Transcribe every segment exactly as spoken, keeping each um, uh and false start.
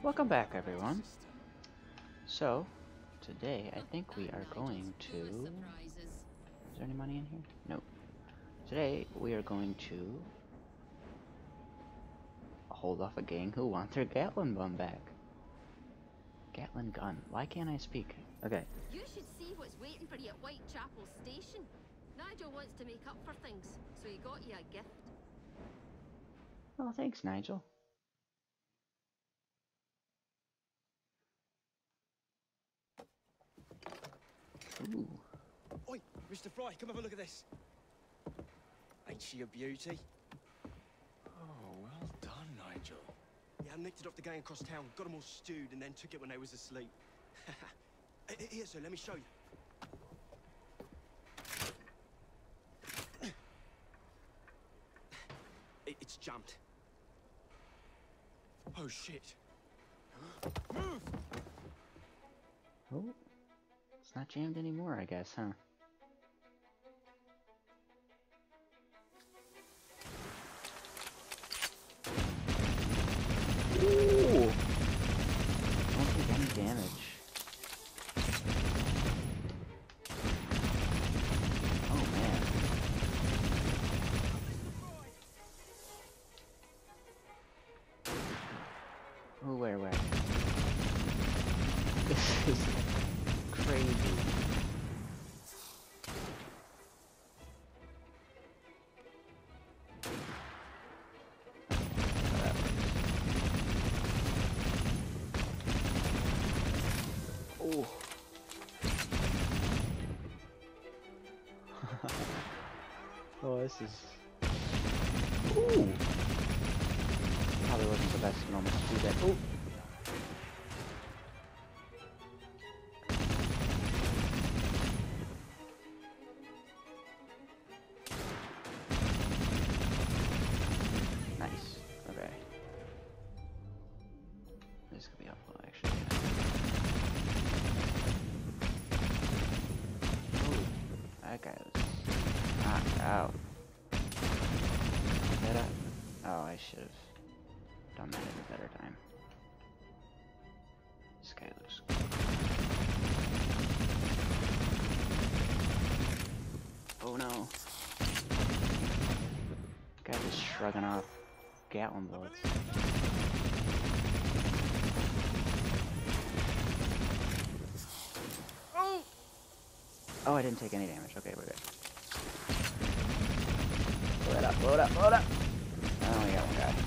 Welcome back, everyone. So, today I think we are going to... Is there any money in here? No. Today we are going to hold off a gang who want their Gatling gun back. Gatling gun. Why can't I speak? Okay. You should see what's waiting for you at Whitechapel Station. Nigel wants to make up for things, so he got you a gift. Oh, thanks, Nigel. Ooh. Oi, Mister Fry, come have a look at this. Ain't she a beauty? Oh, well done, Nigel. Yeah, I nicked it off the gang across town, got them all stewed, and then took it when they was asleep. Here, sir, let me show you. It, it's jumped. Oh, shit. Move! Oh. It's not jammed anymore, I guess, huh? Ooh! Don't take any damage. Oh man. Oh, where, where? This is crazy. Oh. Oh, this is... Ooh! Probably wasn't the best moment to do that. Oh! Nice. Okay. This could be helpful, actually. Oh, that guy was knocked out. Did I? Oh, I should have done that at a better time. This guy looks cool. Oh no. Guy just shrugging off Gatling bullets. Oh! Oh, I didn't take any damage. Okay, we're good. Blow it up, blow it up, blow it up! Oh, we got one guy.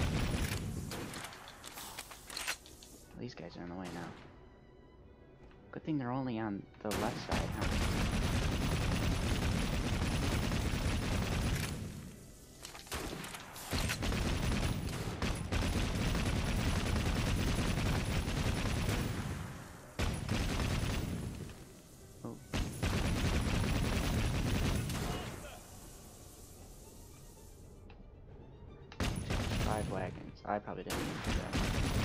These guys are in the way now. Good thing they're only on the left side, huh? Oh. Five wagons. I probably didn't need to do that.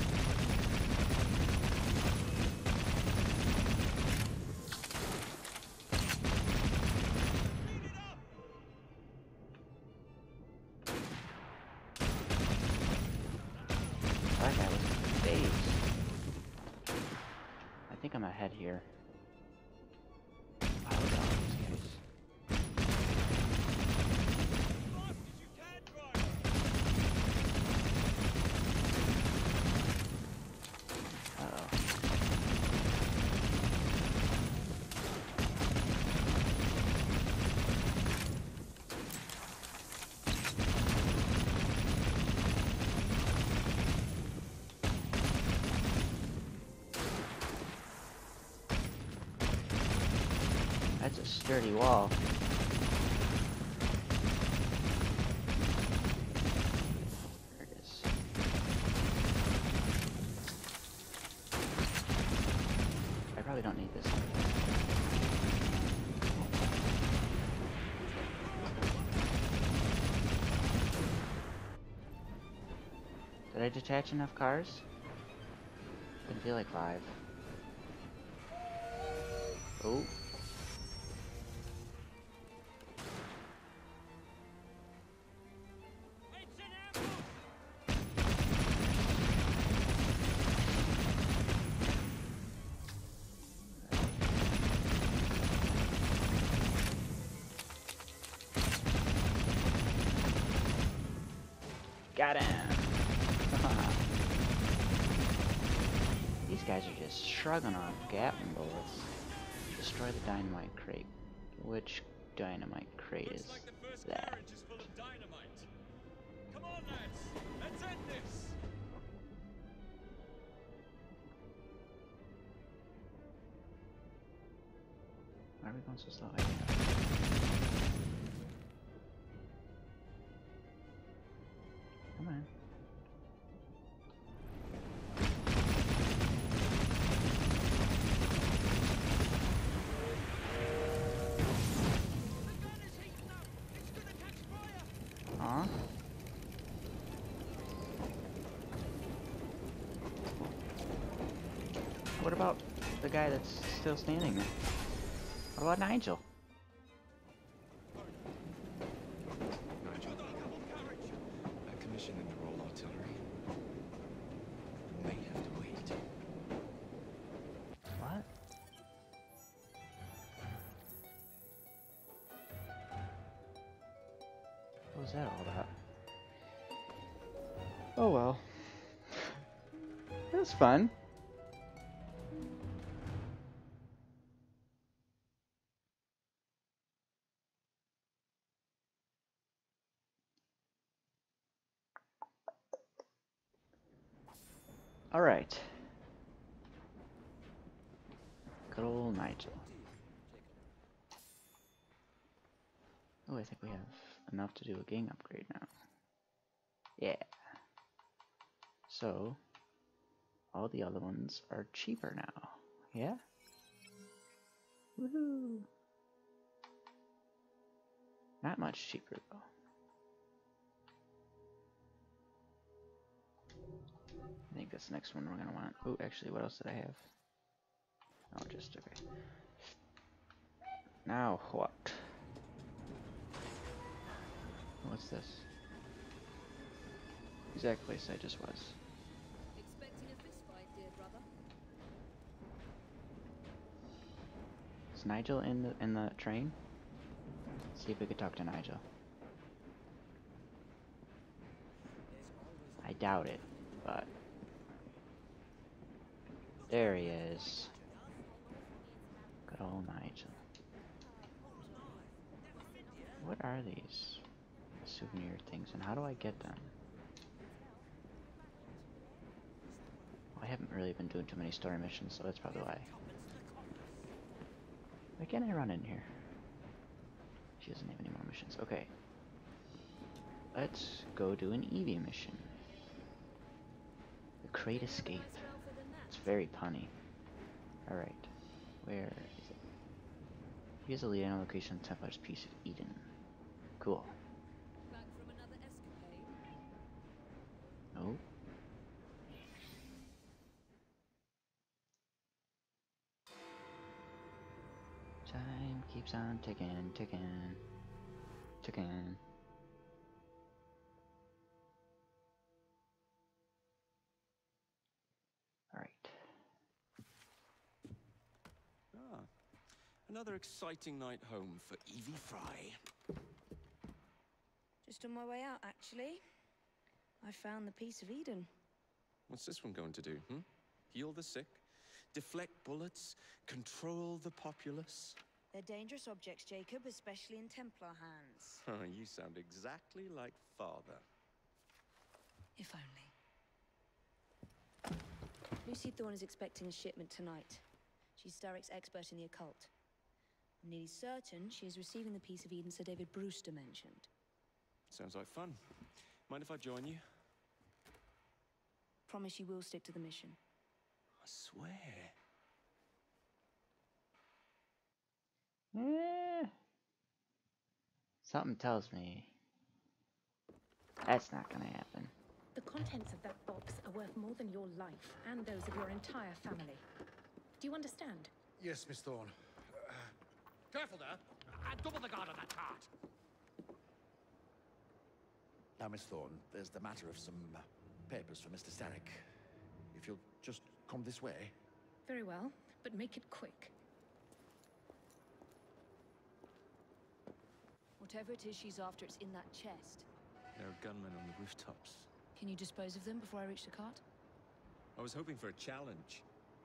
That guy was dazed. I think I'm ahead here. Oh, look at all these guys. Uh-oh. That's a sturdy wall. There it is. I probably don't need this. Did I detach enough cars? Didn't feel like five. Oh. Got him! These guys are just shrugging off Gatling bullets. Destroy the dynamite crate. Which dynamite crate Looks is like the first that? carriage is full of dynamite. Come on, lads. Let's end this. Why are we going so slow? Come on. Aw. What about the guy that's still standing there? What about Nigel? Nigel, a commission in the Royal Artillery. May have to wait. What? What was that all about? Oh well. It was fun. All right. Good old Nigel. Oh, I think we have enough to do a gang upgrade now. Yeah. So, all the other ones are cheaper now. Yeah? Woohoo! Not much cheaper though. I think that's the next one we're gonna want. Oh, actually, what else did I have? Oh, just okay. Now what? What's this? Exact place I just was. Expecting a fist fight, dear brother. Is Nigel in the in the train? See if we could talk to Nigel. I doubt it, but there he is. Good old Nigel. What are these souvenir things, and how do I get them? Well, I haven't really been doing too many story missions, so that's probably why. Why can't I run in here? She doesn't have any more missions. Okay. Let's go do an Evie mission. The Crate Escape. It's very punny. Alright. Where is it? Here's a lead on location of Templar's Piece of Eden. Cool. Back from another escapade? Oh. Time keeps on ticking, ticking, ticking. Alright. Ah, another exciting night home for Evie Fry. Just on my way out, actually. I found the Piece of Eden. What's this one going to do, hmm? Heal the sick? Deflect bullets? Control the populace? They're dangerous objects, Jacob, especially in Templar hands. Oh, you sound exactly like father. If only. Lucy Thorne is expecting a shipment tonight. She's Starrick's expert in the occult. I'm nearly certain she is receiving the Piece of Eden Sir David Brewster mentioned. Sounds like fun. Mind if I join you? Promise you will stick to the mission. I swear. Eh. Something tells me that's not gonna happen. The contents of that box are worth more than your life and those of your entire family. Do you understand? Yes, Miss Thorne. Uh, careful there! And double the guard on that cart! Now, Miss Thorne, there's the matter of some uh, papers for Mister Starrick. If you'll just come this way. Very well, but make it quick. Whatever it is she's after, it's in that chest. There are gunmen on the rooftops. Can you dispose of them before I reach the cart? I was hoping for a challenge.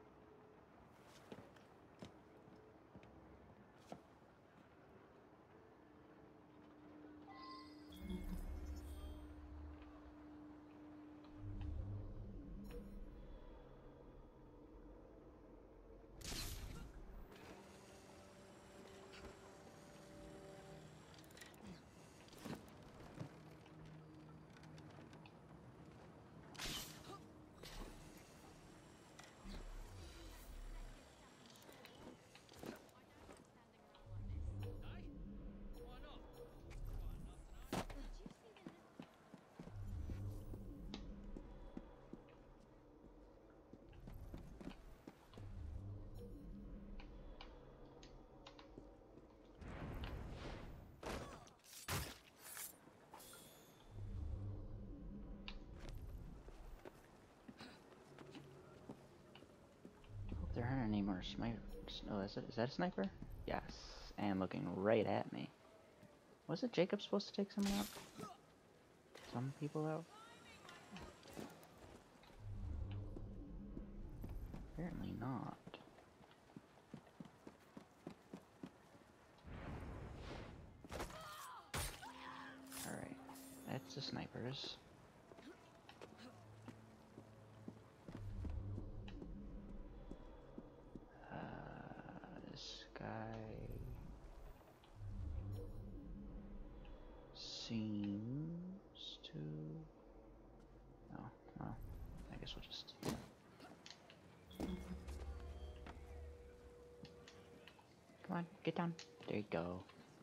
There aren't any more snipers. Oh, is, it, is that a sniper? Yes. And looking right at me. Wasn't Jacob supposed to take someone out? Some people out? Apparently not. Alright. That's the snipers. Seems to... Oh, well, I guess we'll just... Come on, get down. There you go.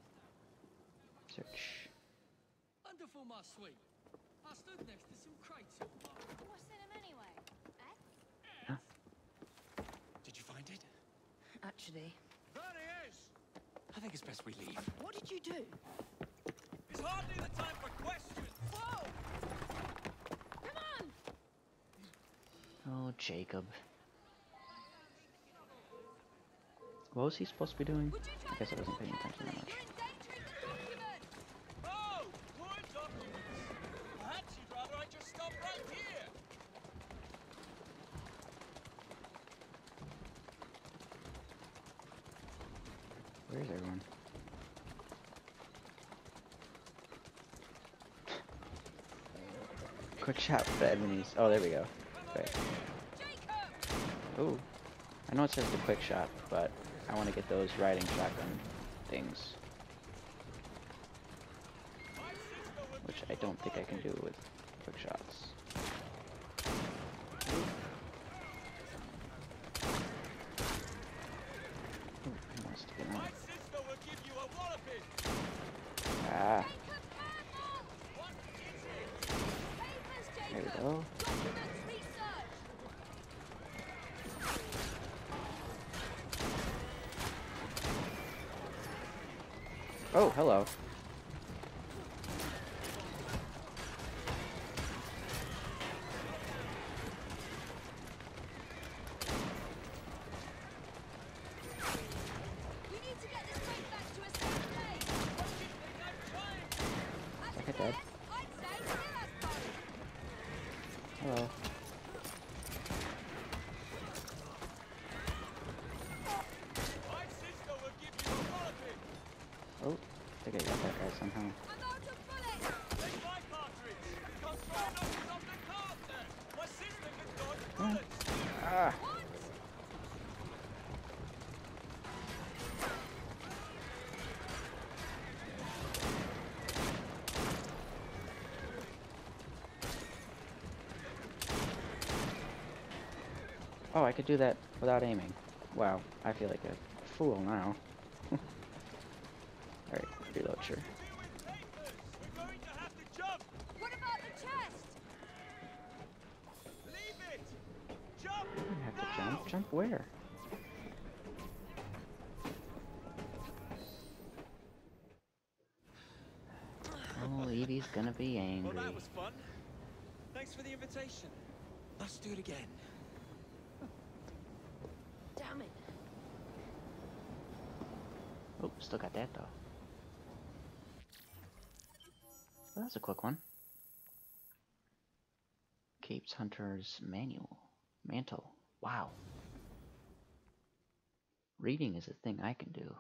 Search. Wonderful, my sweet. I stood next to some crates all night. What's in them anyway? Eh? Huh? Did you find it? Actually. There he is! I think it's best we leave. What did you do? It's hardly the time for questions. Whoa! Come on! Oh, Jacob. What was he supposed to be doing? I guess I wasn't paying attention that much. Oh! Poor documents! Perhaps you'd rather I just stop right here. Where's everyone? Quick shot for the enemies. Oh, there we go. Right. Ooh. I know it says the quick shot, but I want to get those riding shotgun things. Which I don't think I can do with quick shots. Ooh, he wants to get on. Ah. There we go. Oh, hello. We need to get this place back to a safe place. Second dead. I'd say kill us both. Hello. Oh, I think I got that guy somehow. I'm out of bullets. Take my cartridge. Come try and knock us off the cart there. My sister can dodge bullets. Ah. What? Oh, I could do that without aiming. Wow, I feel like a fool now. Alright, reload, sure. We're going to have to jump. What about the chest? Leave it. Jump. I have to jump. Jump where? Oh, Evie's gonna be angry. Well, that was fun. Thanks for the invitation. Let's do it again. Damn it. Oh, still got that though. Well, that's a quick one. Cape's Hunter's Manual. Mantle. Wow. Reading is a thing I can do.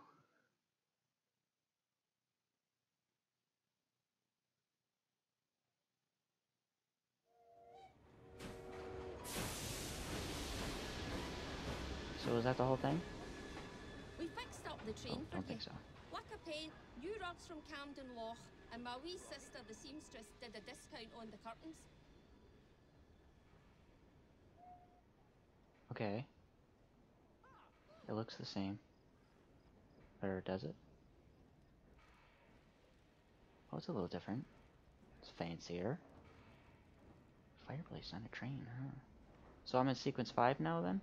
So is that the whole thing? We fixed up the train Oh, for don't you. think so. Like a pen, new rugs from Camden Loch, and my wee sister, the seamstress, did a discount on the curtains. Okay. It looks the same. Or does it? Oh, it's a little different. It's fancier. Fireplace on a train, huh? So I'm in sequence five now then?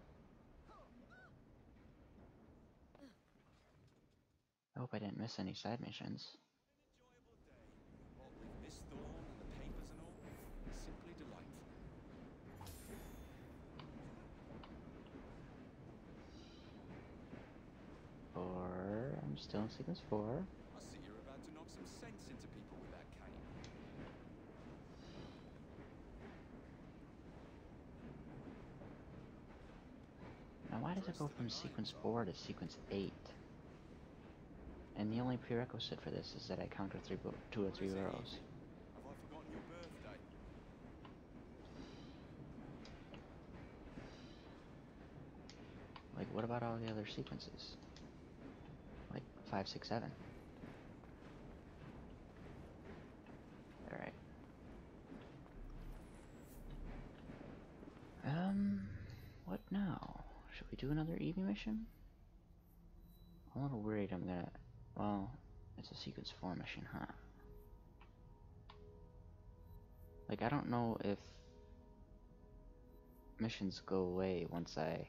I hope I didn't miss any side missions. What with Miss Thorne and the papers and all, simply delightful. Or I'm still in sequence four. I see you're about to knock some sense into people with that cane. Now why does it go from sequence four to sequence eight? And the only prerequisite for this is that I conquer three, two or three boroughs. Have I forgotten your birthday? Like, what about all the other sequences? Like, five, six, seven. Alright. Um, what now? Should we do another Evie mission? I'm a little worried I'm gonna... Well, it's a sequence four mission, huh? Like, I don't know if missions go away once I...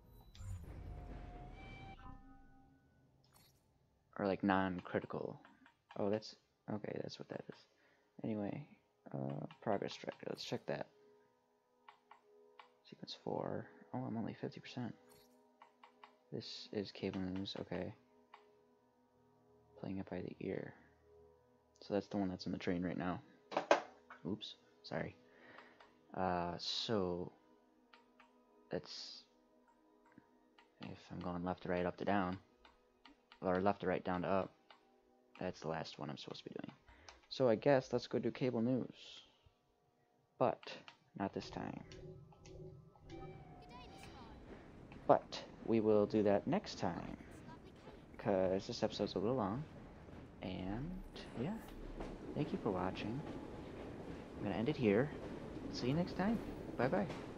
Or like non-critical. Oh, that's... Okay, that's what that is. Anyway, uh, progress tracker. Let's check that. Sequence four. Oh, I'm only fifty percent. This is cable news. Okay. Playing it by the ear. So that's the one that's in the train right now. Oops. Sorry. Uh, so... That's... If I'm going left to right, up to down. Or left to right, down to up. That's the last one I'm supposed to be doing. So I guess let's go do cable news. But, not this time. But, we will do that next time. Because this episode's a little long. And, yeah. Thank you for watching. I'm going to end it here. See you next time. Bye-bye.